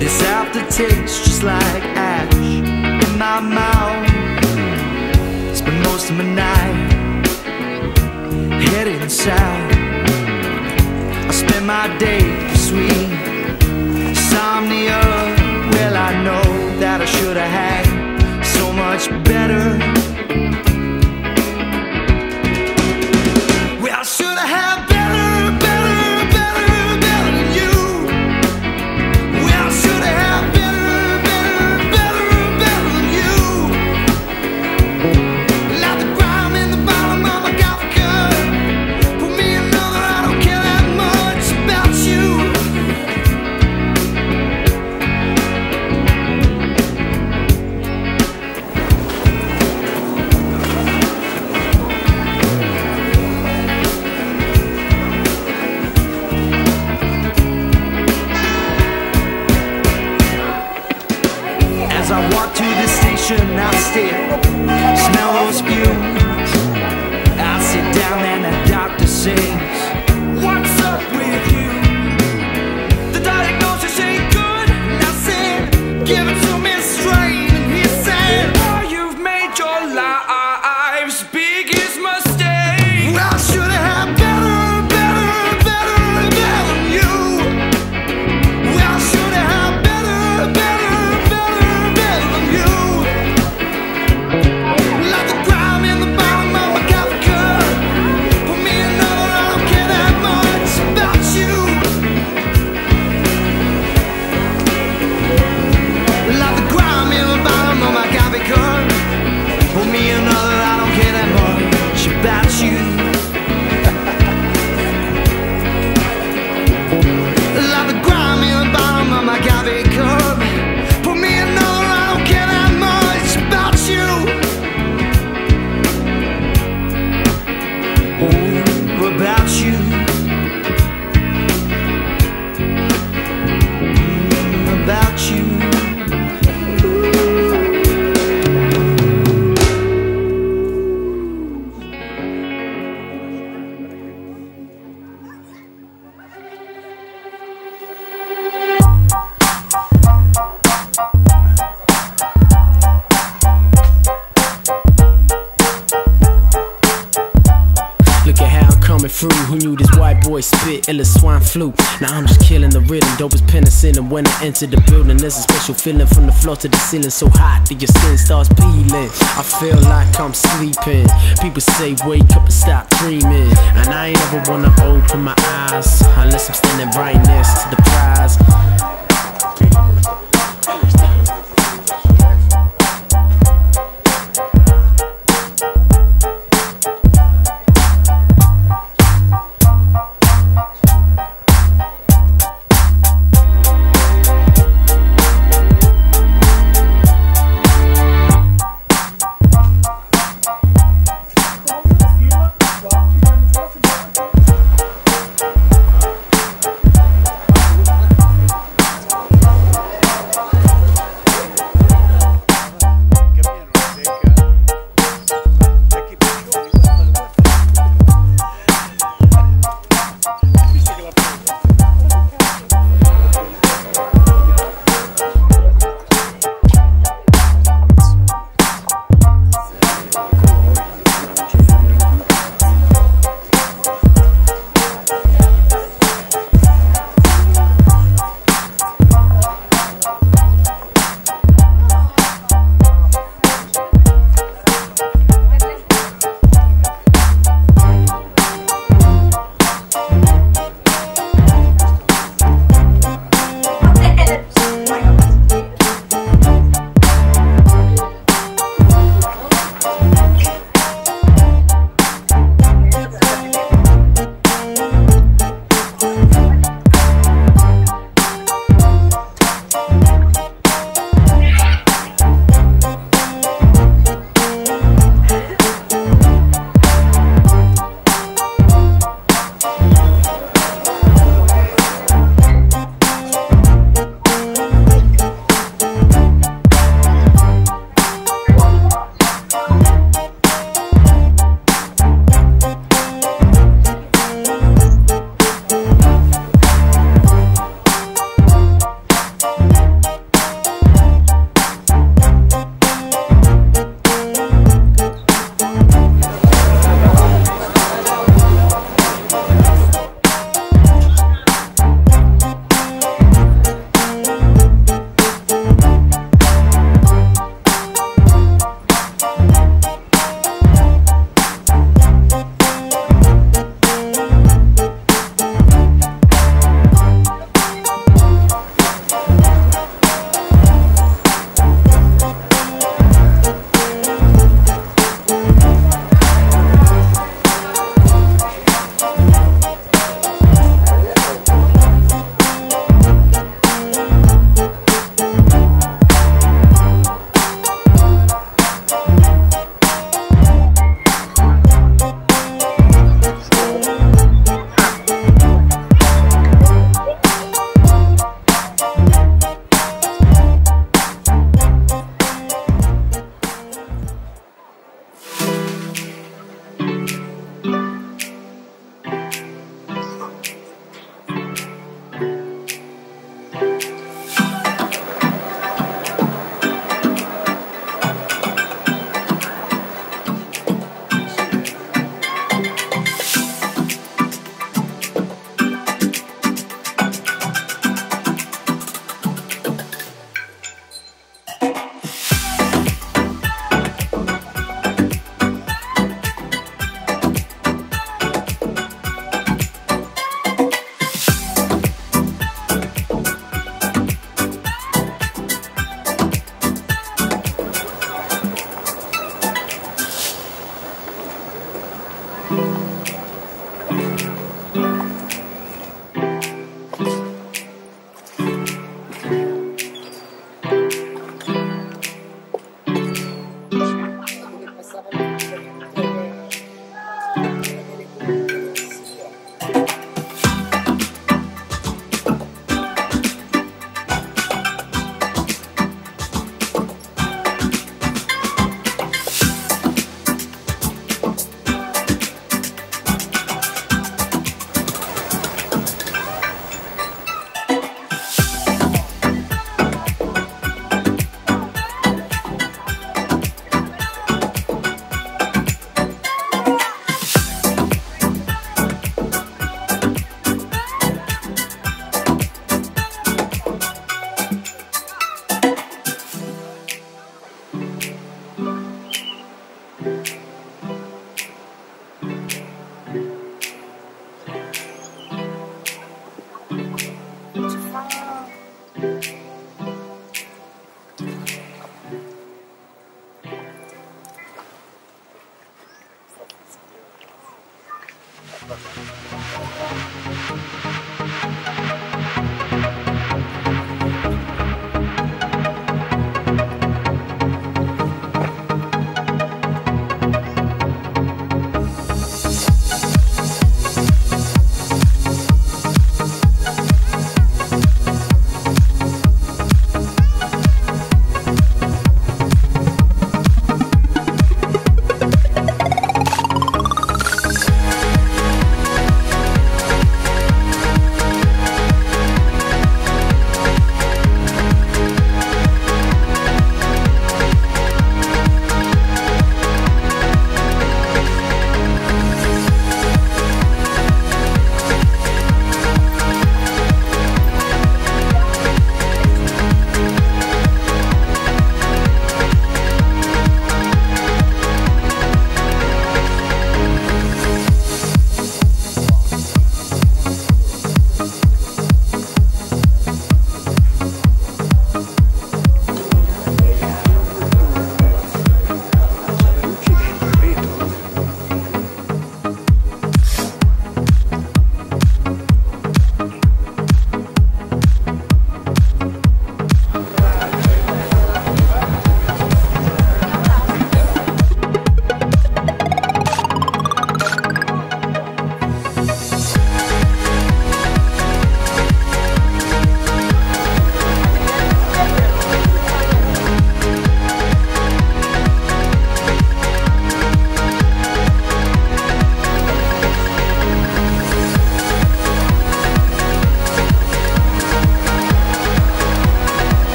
This aftertaste just like ash in my mouth. Spend most of my night heading south. I spend my days sweet insomnia. Well, I know that I should have had so much better. Well, I should have had better than you. Well, I should have had better than you. Like the grime in the bottom of my coffee cup. Put me another, I don't care that much about you. As I walk to the station, I stare, smell those fumes. I sit down and the doctor says, "What's up with you?" The diagnosis ain't good, and I said, "Give it to me straight." And he said, "Oh, you've made your life's biggest mistake." Well, I should have had better than you. Well, I should have had better than you. Like the grime in the bottom of my coffee cup. Put me another, I don't care that much about you. Like the grime in the bottom of my coffee cup. Put me another, I don't care that much about you. Like the grime in the bottom of my coffee cup. Put me another, I don't care that much about you. Oh, about you. About you. Look at how I'm coming through. Who knew this white boy spit ill as swine flu? Now I'm just killing the rhythm, dope as penicillin. When I enter the building, there's a special feeling from the floor to the ceiling, so hot that your skin starts peeling. I feel like I'm sleeping. People say wake up and stop dreaming, and I ain't ever wanna open my eyes unless I'm standing right next to the prize.